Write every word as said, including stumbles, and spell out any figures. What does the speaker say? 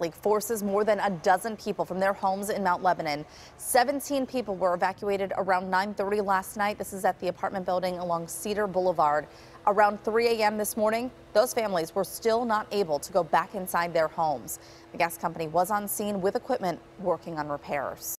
League forces more than a dozen people from their homes in Mount Lebanon. seventeen people were evacuated around nine thirty last night. This is at the apartment building along Cedar Boulevard. Around three A M this morning, those families were still not able to go back inside their homes. The gas company was on scene with equipment working on repairs.